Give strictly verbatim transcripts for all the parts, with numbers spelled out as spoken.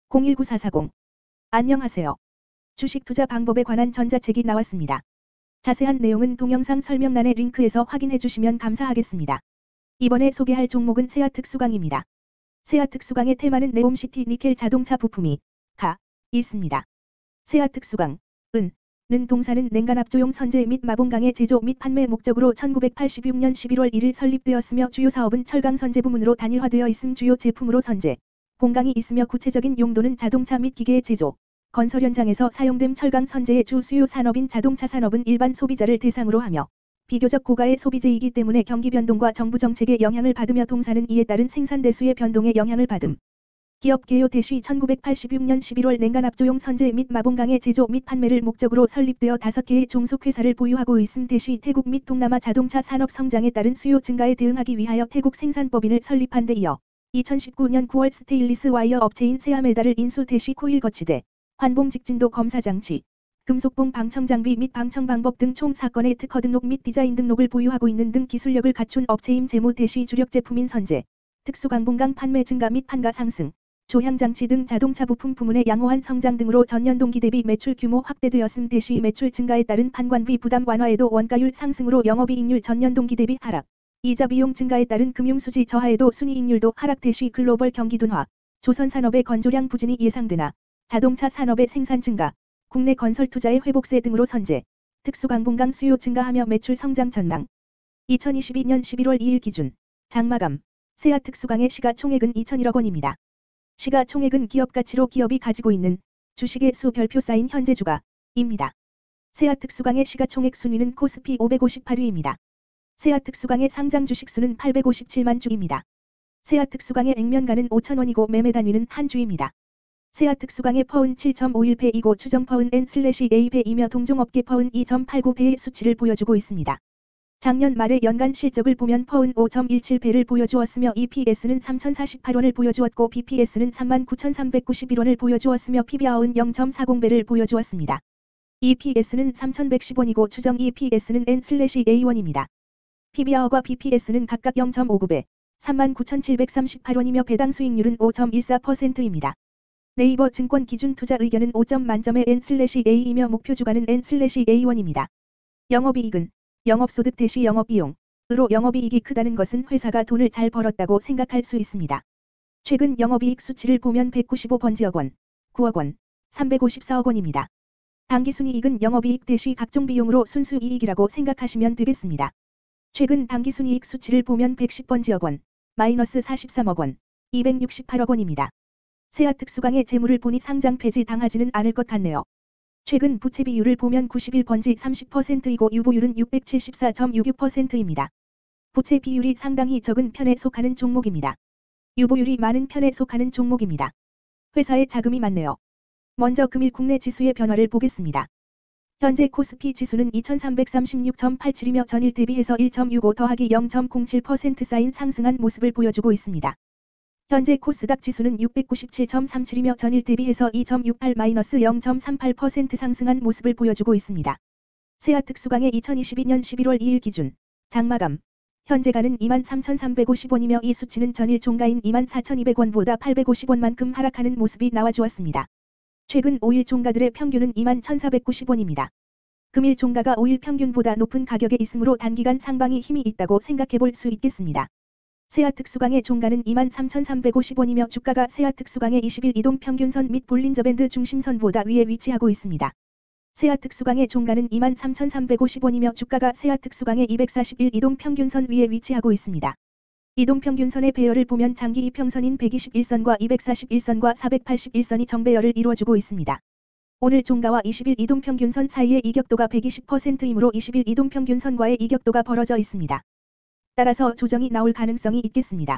공일구사사공. 안녕하세요. 주식 투자 방법에 관한 전자책이 나왔습니다. 자세한 내용은 동영상 설명란의 링크에서 확인해 주시면 감사하겠습니다. 이번에 소개할 종목은 세아특수강입니다. 세아특수강의 테마는 네옴시티 니켈 자동차 부품이 가 있습니다. 세아특수강 은 는 동사는 냉간압조용 선제 및 마봉강의 제조 및 판매 목적으로 천구백팔십육 년 십일월 일일 설립되었으며 주요 사업은 철강 선제 부문으로 단일화되어 있음. 주요 제품으로 선제 봉강이 있으며 구체적인 용도는 자동차 및 기계의 제조, 건설 현장에서 사용됨. 철강 선제의 주 수요 산업인 자동차 산업은 일반 소비자를 대상으로 하며 비교적 고가의 소비재이기 때문에 경기 변동과 정부 정책의 영향을 받으며 동사는 이에 따른 생산 대수의 변동에 영향을 받음. 기업 개요 대시 천구백팔십육 년 십일월 냉간압조용 선제 및 마봉강의 제조 및 판매를 목적으로 설립되어 다섯 개의 종속회사를 보유하고 있음. 대시 태국 및 동남아 자동차 산업 성장에 따른 수요 증가에 대응하기 위하여 태국 생산법인을 설립한 데 이어 이천십구 년 구월 스테인리스 와이어 업체인 세아메달을 인수. 대시 코일 거치대, 환봉 직진도 검사 장치, 금속봉 방청 장비 및 방청 방법 등 총 사건의 특허 등록 및 디자인 등록을 보유하고 있는 등 기술력을 갖춘 업체임. 재무 대시 주력 제품인 선제, 특수강봉강 판매 증가 및 판가 상승, 조향장치 등 자동차 부품 부문의 양호한 성장 등으로 전년 동기 대비 매출 규모 확대되었음. 대시 매출 증가에 따른 판관비 부담 완화에도 원가율 상승으로 영업이익률 전년 동기 대비 하락, 이자 비용 증가에 따른 금융수지 저하에도 순이익률도 하락. 대시 글로벌 경기 둔화, 조선산업의 건조량 부진이 예상되나 자동차 산업의 생산 증가, 국내 건설 투자의 회복세 등으로 선제, 특수강봉강 수요 증가하며 매출 성장 전망. 이천이십이 년 십일월 이일 기준 장마감 세아특수강의 시가총액은 이천일억 원입니다. 시가총액은 기업가치로 기업이 가지고 있는 주식의 수 별표 쌓인 현재 주가입니다. 세아특수강의 시가총액 순위는 코스피 오백오십팔 위입니다. 세아특수강의 상장 주식수는 팔백오십칠만 주입니다. 세아특수강의 액면가는 오천 원이고 매매 단위는 한 주입니다. 세아특수강의 퍼은 칠 점 오일 배이고 추정 퍼은 엔 에이 배이며 동종업계 퍼은 이 점 팔구 배의 수치를 보여주고 있습니다. 작년 말의 연간 실적을 보면 퍼은 오 점 일칠 배를 보여주었으며 이피에스는 삼천사십팔 원을 보여주었고 비피에스는 삼만 구천삼백구십일 원을 보여주었으며 피비알은 영 점 사공 배를 보여주었습니다. 이피에스는 삼천백십 원이고 추정 이피에스는 엔 에이 원입니다. 피비알과 비피에스는 각각 영 점 오구 배, 삼만 구천칠백삼십팔 원이며 배당 수익률은 오 점 일사 퍼센트입니다. 네이버 증권 기준 투자 의견은 오 점 만점의 엔 에이이며 목표 주가는 엔 에이 원입니다. 영업이익은 영업소득 대시 영업비용으로 영업이익이 크다는 것은 회사가 돈을 잘 벌었다고 생각할 수 있습니다. 최근 영업이익 수치를 보면 백구십오 번지억 원, 구억 원, 삼백오십사억 원입니다. 당기순이익은 영업이익 대시 각종 비용으로 순수이익이라고 생각하시면 되겠습니다. 최근 당기순이익 수치를 보면 백십 번지억 원, 마이너스 사십삼억 원, 이백육십팔억 원입니다. 세아특수강의 재물을 보니 상장 폐지 당하지는 않을 것 같네요. 최근 부채 비율을 보면 구십일 번지 삼십 퍼센트이고 유보율은 육백칠십사 점 육육 퍼센트입니다. 부채 비율이 상당히 적은 편에 속하는 종목입니다. 유보율이 많은 편에 속하는 종목입니다. 회사에 자금이 많네요. 먼저 금일 국내 지수의 변화를 보겠습니다. 현재 코스피 지수는 이천삼백삼십육 점 팔칠이며 전일 대비해서 일 점 육오 더하기 영 점 공칠 퍼센트 쌓인 상승한 모습을 보여주고 있습니다. 현재 코스닥 지수는 육백구십칠 점 삼칠이며 전일 대비해서 이 점 육팔 마이너스 영 점 삼팔 퍼센트 상승한 모습을 보여주고 있습니다. 세아특수강의 이천이십이 년 십일월 이일 기준 장마감 현재가는 이만 삼천삼백오십 원이며 이 수치는 전일 종가인 이만 사천이백 원보다 팔백오십 원만큼 하락하는 모습이 나와주었습니다. 최근 오 일 종가들의 평균은 이만 천사백구십 원입니다. 금일 종가가 오 일 평균보다 높은 가격에 있으므로 단기간 상방이 힘이 있다고 생각해 볼 수 있겠습니다. 세아특수강의 종가는 이만 삼천삼백오십 원이며 주가가 세아특수강의 이십 일 이동평균선 및 볼린저밴드 중심선보다 위에 위치하고 있습니다. 세아특수강의 종가는 이만 삼천삼백오십 원이며 주가가 세아특수강의 이백사십일 이동평균선 위에 위치하고 있습니다. 이동평균선의 배열을 보면 장기 이평선인 백이십일 선과 이백사십일 선과 사백팔십일 선이 정배열을 이루어주고 있습니다. 오늘 종가와 이십 일 이동평균선 사이의 이격도가 백이십 퍼센트이므로 이십 일 이동평균선과의 이격도가 벌어져 있습니다. 따라서 조정이 나올 가능성이 있겠습니다.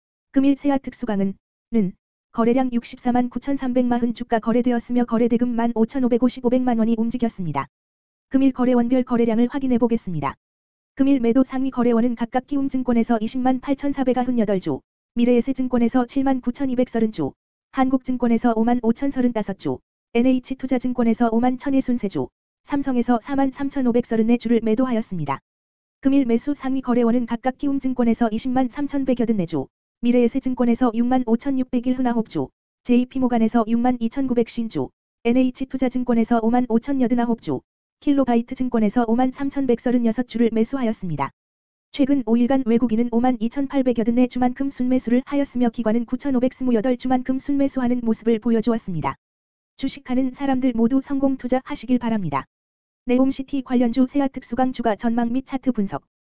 금일 세아특수강은 는 거래량 육십사만 구천삼백사십 주가 거래되었으며 거래대금 만 오천오백오십오백만 원이 움직였습니다. 금일 거래원별 거래량을 확인해 보겠습니다. 금일 매도 상위 거래원은 각각 키움증권에서 이십만 팔천사백구십팔 주, 미래에셋증권에서 칠만 구천이백삼십 주, 한국증권에서 오만 오천삼십오 주, 엔에이치투자증권에서 오만 천육십삼 주, 삼성에서 사만 삼천오백삼십사 주를 매도하였습니다. 금일 매수 상위 거래원은 각각 키움증권에서 이십만 삼천백팔십사 주, 미래에셋증권에서 육만 오천육백십구 주, 제이피모간에서 육만 이천구백 주, 엔에이치투자증권에서 오만 오천팔십구 주, 킬로바이트증권에서 오만 삼천백삼십육 주를 매수하였습니다. 최근 오 일간 외국인은 오만 이천팔백팔십사 주만큼 순매수를 하였으며 기관은 구천오백이십팔 주만큼 순매수하는 모습을 보여주었습니다. 주식하는 사람들 모두 성공 투자하시길 바랍니다. 네옴시티 관련주 세아특수강 주가 전망 및 차트 분석